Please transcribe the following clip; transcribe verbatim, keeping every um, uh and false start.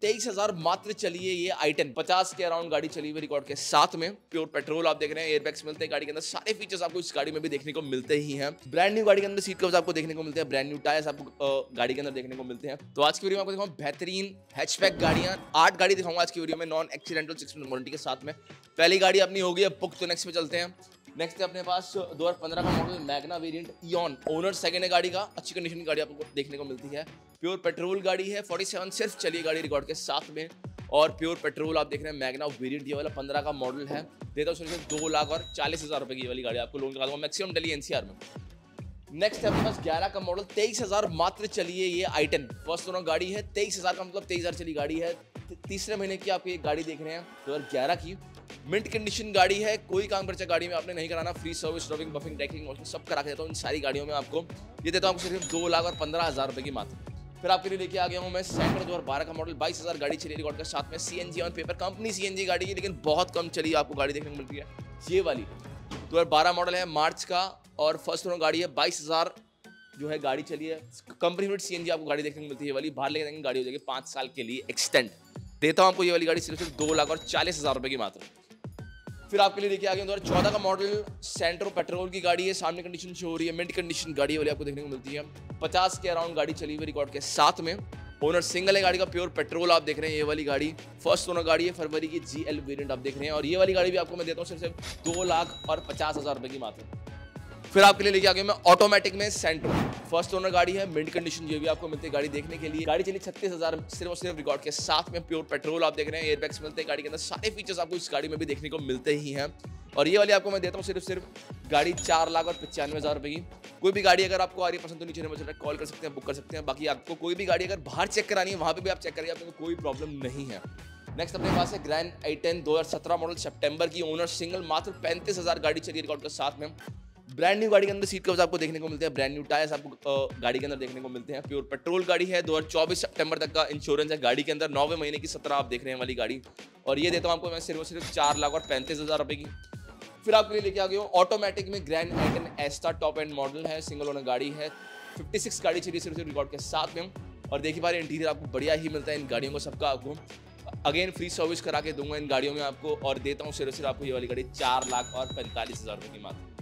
तेईस हजार मात्र चलिए ये आई टेन पचास के अराउंड गाड़ी चली हुई रिकॉर्ड के साथ में प्योर पेट्रोल आप देख रहे हैं। एयरबैग्स मिलते हैं गाड़ी के अंदर, सारे फीचर्स आपको इस गाड़ी में भी देखने को मिलते ही हैं। ब्रांड न्यू गाड़ी के अंदर सीट कवर्स आपको देखने को मिलते हैं, ब्रांड न्यू टायर्स आपको गाड़ी के अंदर देखने को मिलते हैं। तो आज की वीडियो में आपको दिखाऊंगा बेहतरीन हैचबैक गाड़ियां, आठ गाड़ी दिखाऊंगा आज की वीडियो में non accidental six month warranty के साथ में। पहली गाड़ी अपनी होगी अब बुक, तो नेक्स्ट में चलते हैं। नेक्स्ट है अपने पास दो हज़ार पंद्रह का model Magna variant Eon, owner second है गाड़ी का, अच्छी कंडीशन की गाड़ी आपको देखने को मिलती है। प्योर पेट्रोल गाड़ी है, सैंतालीस सिर्फ चली गाड़ी रिकॉर्ड के साथ में, और प्योर पेट्रोल आप देख रहे हैं। मैग्ना वेरिएंट ये वाला पंद्रह का मॉडल है, देता हूँ सिर्फ दो लाख और चालीस हजार रुपए की वाली गाड़ी आपको लोन करा दूंगा मैक्सिमम दिल्ली एनसीआर में। नेक्स्ट है अपने पास ग्यारह का मॉडल, तेईस हजार मात्र चली है ये आई टेन फर्स्ट ओनर गाड़ी है। तेईस हजार का मतलब तेईस हजार चली गाड़ी है, तीसरे महीने की आप ये गाड़ी देख रहे हैं दो हजार ग्यारह की। मिंट कंडीशन गाड़ी है, कोई काम खर्चा गाड़ी में आपने नहीं कराना, free service, driving, buffing, decking, washing सब करा के देता हूँ इन सारी गाड़ियों में आपको। ये देता हूँ आपको सिर्फ दो लाख और पंद्रह हजार रुपए की मात्र। फिर आपके लिए लेके आ गया हूँ मैं सेंटर दो हज़ार बारह का मॉडल, बाईस हजार गाड़ी चली रिकॉर्ड के साथ में। CNG on paper company CNG गाड़ी है, लेकिन बहुत कम चली आपको गाड़ी देखने को मिलती है। ये वाली दो हज़ार बारह मॉडल है, मार्च का, और फर्स्ट ओनर गाड़ी है। बाईस हजार जो है गाड़ी चली है, कंपनी फिट सीएनजी आपको गाड़ी देखने को मिलती है। ये वाली बाहर लेके जाएंगे गाड़ी हो जाएगी पाँच साल के लिए एक्सटेंड। देता हूँ आपको ये वाली गाड़ी सिर्फ सिर्फ दो लाख और चालीस हजार रुपए की मात्र। फिर आपके लिए देखिए आगे दो हज़ार चौदह का मॉडल सेंट्रो पेट्रोल की गाड़ी है, सामने कंडीशन शो हो रही है, मिड कंडीशन गाड़ी वाली आपको देखने को मिलती है। पचास के अराउंड गाड़ी चली हुई रिकॉर्ड के साथ में, ओनर सिंगल है गाड़ी का, प्योर पेट्रोल आप देख रहे हैं। ये वाली गाड़ी फर्स्ट ओनर गाड़ी है, फरवरी की जीएल वेरिएंट आप देख रहे हैं, और ये वाली गाड़ी भी आपको मैं देता हूँ सिर्फ सिर्फ दो लाख और पचास हजार रुपए की मात्र। फिर आपके लिए लेके आ गया मैं ऑटोमेटिक में सेंट्रो, फर्स्ट ओनर गाड़ी है, मिड कंडीशन ये भी आपको मिलती है गाड़ी देखने के लिए। गाड़ी चली छत्तीस हजार सिर्फ और सिर्फ रिकॉर्ड के साथ में, प्योर पेट्रोल आप देख रहे हैं। एयरबैग्स मिलते हैं गाड़ी के अंदर, सारे फीचर्स आपको इस गाड़ी में भी देखने को मिलते ही हैं। और ये वाली आपको मैं देता हूँ सिर्फ सिर्फ गाड़ी चार लाख और पचानवे हजार रुपए की। कोई भी गाड़ी अगर आपको आ रही है पसंद तो नीचे नंबर चल रहा है, कॉल कर सकते हैं, बुक कर सकते हैं। बाकी आपको कोई भी गाड़ी अगर बाहर चेक करानी है वहाँ पे भी आप चेक करिए, आपको कोई प्रॉब्लम नहीं है। नेक्स्ट अपने पास है ग्रैंड आई टेन दो हज़ार सत्रह मॉडल, सितंबर की, ओनर सिंगल, मात्र पैंतीस हजार गाड़ी चली रिकॉर्ड के साथ में। ब्रांड न्यू गाड़ी के अंदर सीट कवर्स आपको देखने को मिलते हैं, ब्रांड न्यू टायर्स आपको गाड़ी के अंदर देखने को मिलते हैं। प्योर पेट्रोल गाड़ी है, दो हज़ार चौबीस सितंबर तक का इंश्योरेंस है गाड़ी के अंदर, नौवे महीने की सत्रह आप देख रहे हैं वाली गाड़ी। और ये देता हूँ आपको मैं सिर्फ और सिर्फ चार लाख और पैंतीस हजार रुपए की। फिर आपके लिए लेके आ गया हूँ ऑटोमेटिक में Grand i ten Asta, top end model है, सिंगल ओनर गाड़ी है, छप्पन गाड़ी चली सिर्फ सिर्फ रिकॉर्ड के साथ में। और देखिए बारे इंटीरियर आपको बढ़िया ही मिलता है इन गाड़ियों को सबका, आपको अगेन फ्री सर्विस करा के दूंगा इन गाड़ियों में आपको, और देता हूँ सिर्फ सिर्फ आपको ये वाली गाड़ी चार लाख और पैंतालीस हजार रुपए की मात्र।